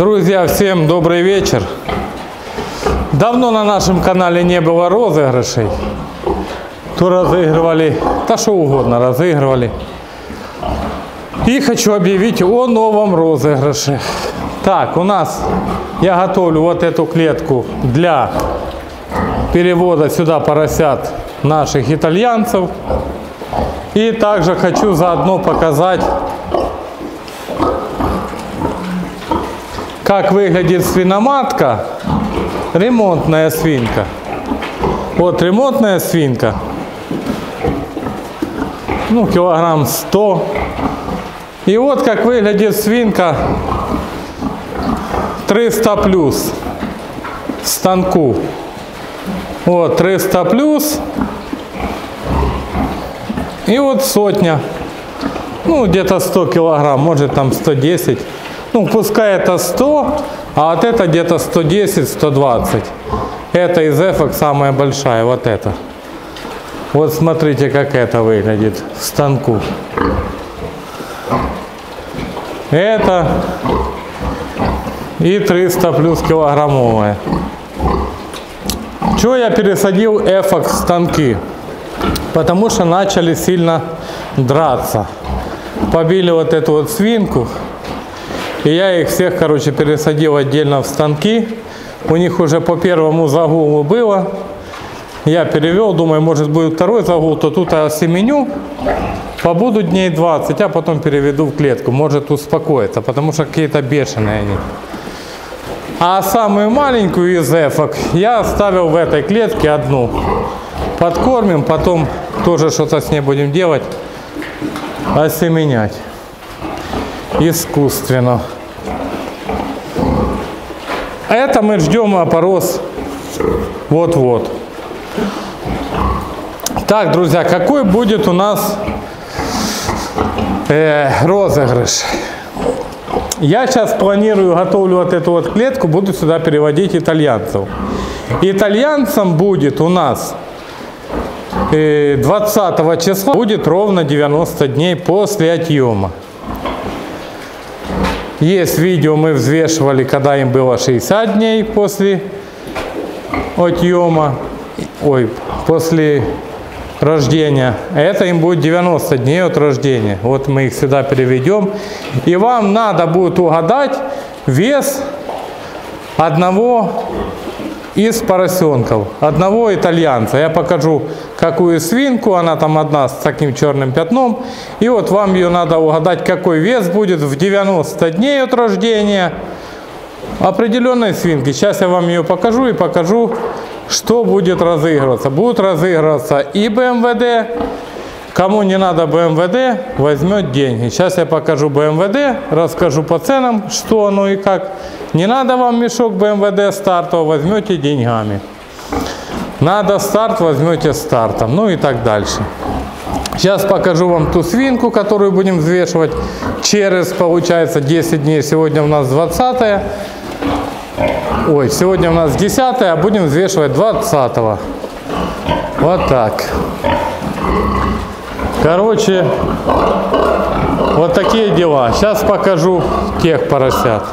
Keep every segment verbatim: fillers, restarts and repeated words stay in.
Друзья, всем добрый вечер. Давно на нашем канале не было розыгрышей. То разыгрывали, да что угодно разыгрывали. И хочу объявить о новом розыгрыше. Так, у нас, я готовлю вот эту клетку для перевода сюда поросят наших итальянцев. И также хочу заодно показать, как выглядит свиноматка, ремонтная свинка. Вот ремонтная свинка, ну килограмм сто. И вот как выглядит свинка триста плюс в станку. Вот триста плюс. И вот сотня. Ну где-то сто килограмм, может там сто десять. Ну пускай это сто, а вот это где-то сто десять — сто двадцать. Это из эфок самая большая, вот это. Вот смотрите, как это выглядит в станку. Это и триста плюс килограммовая. Чего я пересадил эфок в станки? Потому что начали сильно драться. Побили вот эту вот свинку. И я их всех, короче, пересадил отдельно в станки. У них уже по первому загулу было. Я перевел, думаю, может будет второй загул, то тут я осеменю. Побуду дней двадцать, а потом переведу в клетку. Может успокоиться, потому что какие-то бешеные они. А самую маленькую из эфок я оставил в этой клетке одну. Подкормим, потом тоже что-то с ней будем делать. Осеменять. Искусственно. Это мы ждем опорос вот-вот. Так, друзья, какой будет у нас э, розыгрыш? Я сейчас планирую, готовлю вот эту вот клетку, буду сюда переводить итальянцев. Итальянцам будет у нас э, двадцатого числа, будет ровно девяносто дней после отъема. Есть видео, мы взвешивали, когда им было шестьдесят дней после отъема, ой, после рождения. Это им будет девяносто дней от рождения. Вот мы их сюда переведем. И вам надо будет угадать вес одного из поросенков, одного итальянца. Я покажу, какую свинку, она там одна с таким черным пятном. И вот вам ее надо угадать, какой вес будет в девяносто дней от рождения определенной свинки. Сейчас я вам ее покажу и покажу, что будет разыгрываться. Будут разыгрываться и бэ эм вэ дэ. Кому не надо бэ эм вэ дэ, возьмет деньги. Сейчас я покажу бэ эм вэ дэ, расскажу по ценам, что оно и как. Не надо вам мешок бэ эм вэ дэ стартового, возьмете деньгами. Надо старт, возьмете стартом. Ну и так дальше. Сейчас покажу вам ту свинку, которую будем взвешивать через, получается, десять дней. Сегодня у нас двадцатое. Ой, сегодня у нас десятое, а будем взвешивать двадцатого. Вот так. Короче, вот такие дела. Сейчас покажу тех поросят.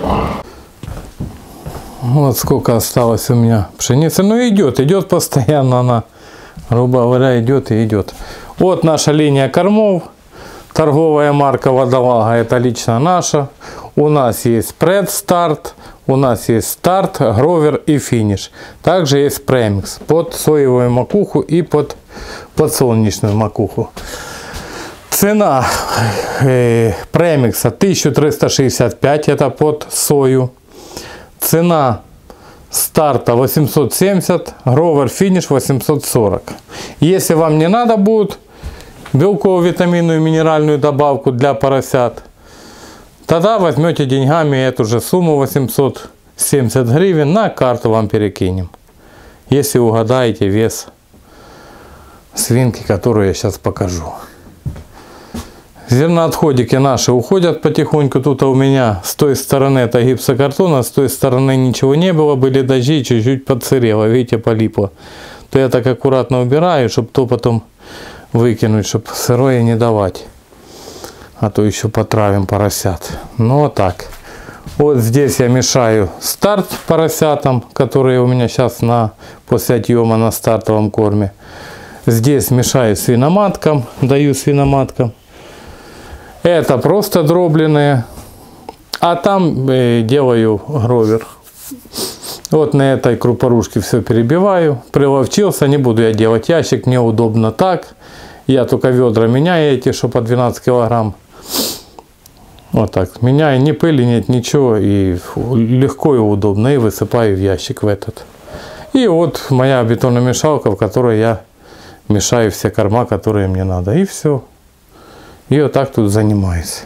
Вот сколько осталось у меня пшеницы. Ну идет, идет постоянно она. Грубо говоря, идет и идет. Вот наша линия кормов. Торговая марка Водолага, это лично наша. У нас есть предстарт, у нас есть старт, гровер и финиш. Также есть премикс под соевую макуху и под подсолнечную макуху. Цена э, премикса тысяча триста шестьдесят пять, это под сою. Цена старта восемьсот семьдесят, гровер финиш восемьсот сорок. Если вам не надо будет белково-витаминную минеральную добавку для поросят, тогда возьмете деньгами эту же сумму восемьсот семьдесят гривен, на карту вам перекинем. Если угадаете вес свинки, которую я сейчас покажу. Зерноотходики наши уходят потихоньку. Тут у меня с той стороны это гипсокартона, с той стороны ничего не было, были дожди, чуть-чуть подсырело, видите, полипло. То я так аккуратно убираю, чтобы то потом выкинуть, чтобы сырое не давать. А то еще потравим поросят. Ну вот так. Вот здесь я мешаю старт поросятам, которые у меня сейчас на, после отъема на стартовом корме. Здесь мешаю свиноматкам, даю свиноматкам. Это просто дробленые. А там э, делаю гровер. Вот на этой крупорушке все перебиваю. Приловчился, не буду я делать ящик, мне удобно так. Я только ведра меняю эти, что по двенадцать килограмм. Вот так. Меняю, ни пыли нет, ничего. И легко и удобно. И высыпаю в ящик в этот. И вот моя бетономешалка, в которой я мешаю все корма, которые мне надо. И все. И вот так тут занимаюсь.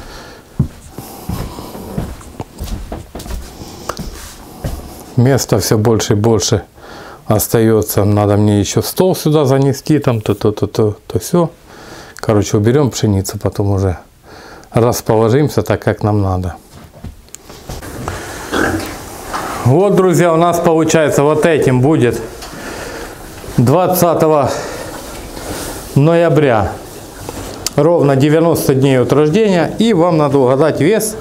Места все больше и больше остается. Надо мне еще стол сюда занести. Там то-то-то-то, то все. Короче, уберем пшеницу, потом уже расположимся так, как нам надо. Вот, друзья, у нас получается вот этим будет двадцатого ноября. Ровно девяносто дней от рождения. И вам надо угадать вес.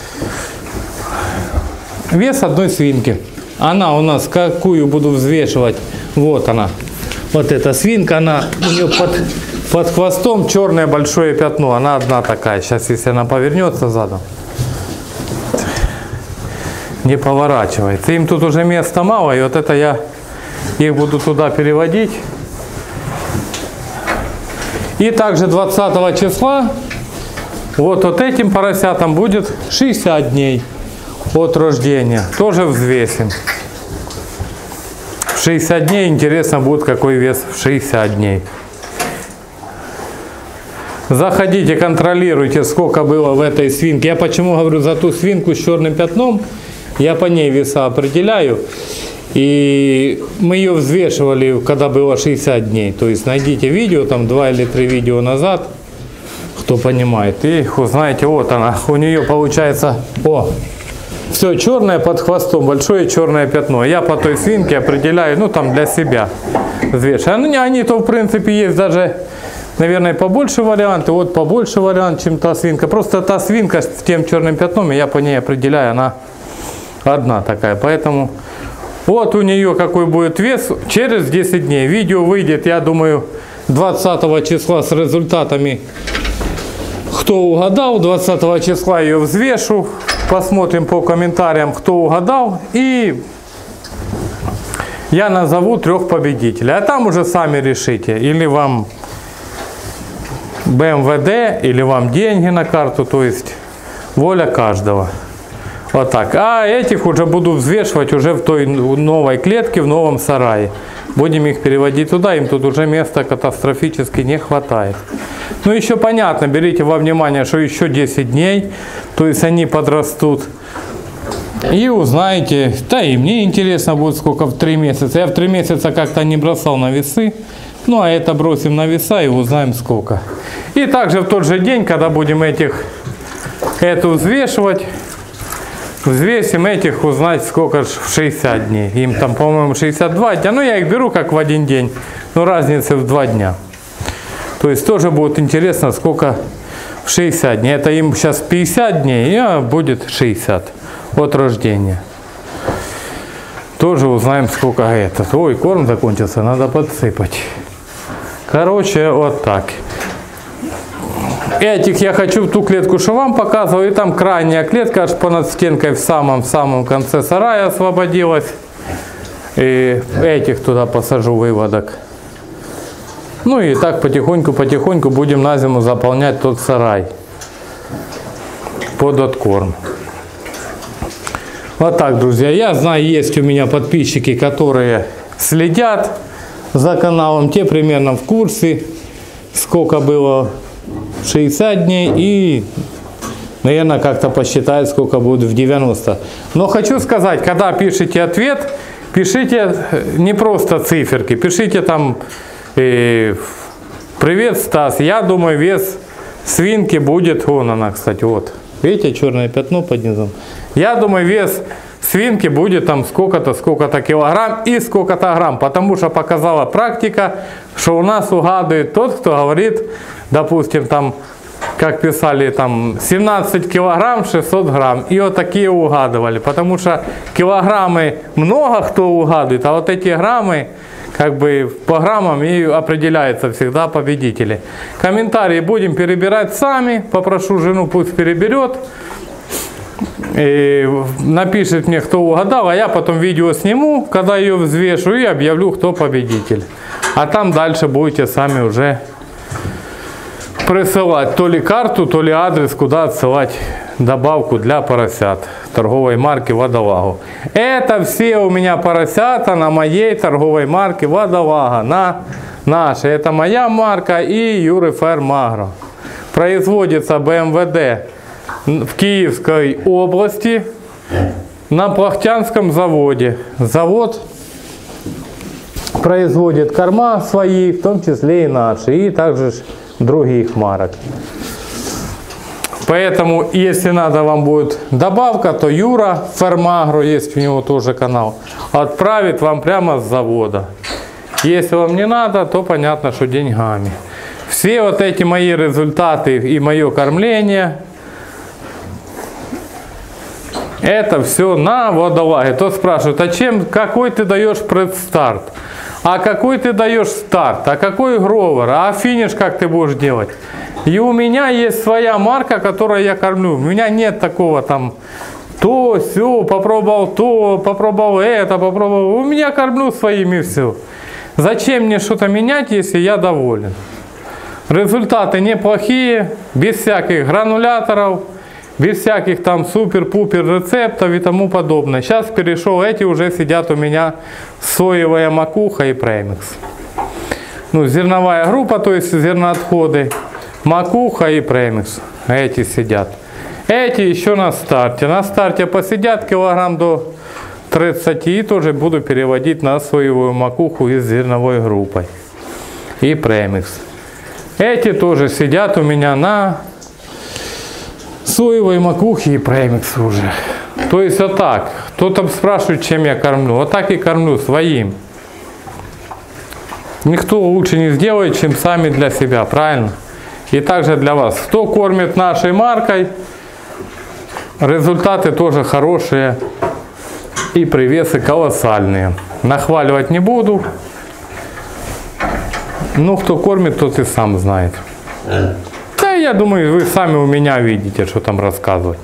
Вес одной свинки. Она у нас, какую буду взвешивать. Вот она. Вот эта свинка, она у нее под... Под хвостом черное большое пятно. Она одна такая. Сейчас, если она повернется задом, не поворачивается. Им тут уже места мало. И вот это я их буду туда переводить. И также двадцатого числа вот, вот этим поросятам будет шестьдесят дней от рождения. Тоже взвесим. В шестьдесят дней интересно будет, какой вес в шестьдесят дней. Заходите, контролируйте, сколько было в этой свинке. Я почему говорю за ту свинку с черным пятном? Я по ней веса определяю. И мы ее взвешивали, когда было шестьдесят дней. То есть найдите видео, там два или три видео назад, кто понимает. И узнаете, вот она. У нее получается, о, все черное под хвостом, большое черное пятно. Я по той свинке определяю, ну там для себя взвешиваю. Ну, они-то в принципе есть даже... Наверное, побольше варианты, вот побольше вариант, чем та свинка. Просто та свинка с тем черным пятном, я по ней определяю, она одна такая. Поэтому вот у нее какой будет вес через десять дней. Видео выйдет, я думаю, двадцатого числа с результатами. Кто угадал, двадцатого числа ее взвешу. Посмотрим по комментариям, кто угадал. И я назову трех победителей. А там уже сами решите. Или вам... бэ эм вэ дэ или вам деньги на карту, то есть воля каждого. Вот так. А этих уже буду взвешивать уже в той новой клетке, в новом сарае. Будем их переводить туда, им тут уже места катастрофически не хватает. Ну еще понятно, берите во внимание, что еще десять дней, то есть они подрастут. И узнаете, да и мне интересно будет сколько в три месяца. Я в три месяца как-то не бросал на весы. Ну а это бросим на веса и узнаем сколько. И также в тот же день, когда будем этих, эту взвешивать, взвесим этих, узнать сколько в шестьдесят дней. Им там, по-моему, шестьдесят два дня. Ну я их беру как в один день, но разница в два дня. То есть тоже будет интересно, сколько в шестьдесят дней. Это им сейчас пятьдесят дней, а будет шестьдесят от рождения. Тоже узнаем, сколько этот. Ой, корм закончился, надо подсыпать. Короче, вот так. Этих я хочу в ту клетку, что вам показываю. И там крайняя клетка, аж понад стенкой в самом-самом конце сарая освободилась. И этих туда посажу, выводок. Ну и так потихоньку-потихоньку будем на зиму заполнять тот сарай под откорм. Вот так, друзья. Я знаю, есть у меня подписчики, которые следят за каналом. Те примерно в курсе, сколько было шестьдесят дней. И, наверное, как-то посчитают, сколько будет в девяносто. Но хочу сказать, когда пишите ответ, пишите не просто циферки. Пишите там э, «Привет, Стас, я думаю, вес свинки будет...» Вон она, кстати, вот. Видите, черное пятно под низом. Я думаю, вес свинки будет там сколько-то, сколько-то килограмм и сколько-то грамм. Потому что показала практика, что у нас угадывает тот, кто говорит, допустим, там как писали, там семнадцать килограмм, шестьсот грамм. И вот такие угадывали. Потому что килограммы много кто угадывает, а вот эти граммы, как бы по граммам и определяются всегда победители. Комментарии будем перебирать сами. Попрошу жену, пусть переберет. И напишет мне, кто угадал, а я потом видео сниму, когда ее взвешу, и объявлю, кто победитель. А там дальше будете сами уже присылать то ли карту, то ли адрес, куда отсылать добавку для поросят торговой марки Водолагу. Это все у меня поросята на моей торговой марке Водолага, на нашей. Это моя марка и Юры Ферм Агро. Производится бэ эм вэ дэ в Киевской области на Плахтянском заводе. Завод производит корма свои, в том числе и наши, и также других марок. Поэтому, если надо вам будет добавка, то Юра Ферм Агро, есть у него тоже канал, отправит вам прямо с завода. Если вам не надо, то понятно, что деньгами. Все вот эти мои результаты и мое кормление, это все на Водолаге. Тот спрашивает, а чем, какой ты даешь предстарт? А какой ты даешь старт? А какой гровер? А финиш как ты будешь делать? И у меня есть своя марка, которой я кормлю. У меня нет такого там, то, все, попробовал то, попробовал это, попробовал. У меня кормлю своими все. Зачем мне что-то менять, если я доволен? Результаты неплохие, без всяких грануляторов, без всяких там супер-пупер рецептов и тому подобное. Сейчас перешел, эти уже сидят у меня соевая макуха и премикс. Ну, зерновая группа, то есть зерноотходы, макуха и премикс. Эти сидят. Эти еще на старте. На старте посидят килограмм до тридцати, и тоже буду переводить на соевую макуху из зерновой группой. И премикс. Эти тоже сидят у меня на соевой макухи и премикс уже. То есть вот так. Кто-то спрашивает, чем я кормлю. Вот так и кормлю своим. Никто лучше не сделает, чем сами для себя, правильно? И также для вас. Кто кормит нашей маркой, результаты тоже хорошие и привесы колоссальные. Нахваливать не буду. Ну, кто кормит, тот и сам знает. Да, я думаю, вы сами у меня видите, что там рассказывать.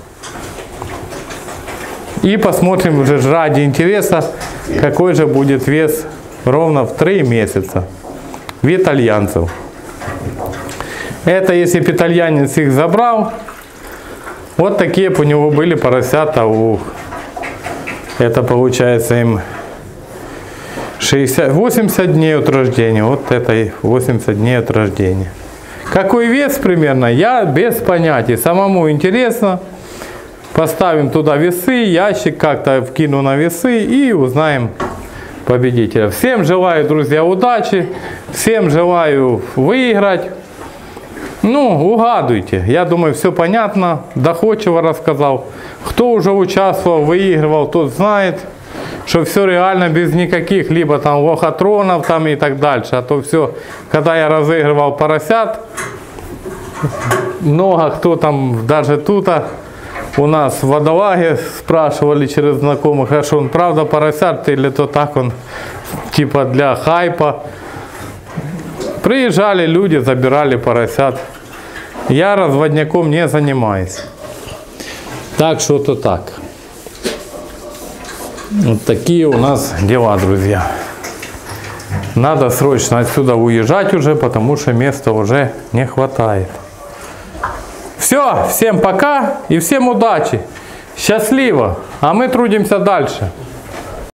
И посмотрим уже ради интереса, какой же будет вес ровно в три месяца в итальянцев. Это если бы итальянец их забрал, вот такие бы у него были поросята. У... Это получается им шестьдесят, восемьдесят дней от рождения. Вот это восемьдесят дней от рождения. Какой вес примерно, я без понятия. Самому интересно. Поставим туда весы, ящик как-то вкину на весы и узнаем победителя. Всем желаю, друзья, удачи. Всем желаю выиграть. Ну, угадывайте. Я думаю, все понятно. Доходчиво рассказал. Кто уже участвовал, выигрывал, тот знает, что все реально без никаких либо там лохотронов там и так дальше. А то все, когда я разыгрывал поросят, много кто там, даже тут у нас в Водолаге спрашивали через знакомых, а что он правда поросят или то так он типа для хайпа. Приезжали люди, забирали поросят. Я разводняком не занимаюсь. Так что-то так. Вот такие у нас дела, друзья. Надо срочно отсюда уезжать уже, потому что места уже не хватает. Все, всем пока и всем удачи. Счастливо. А мы трудимся дальше.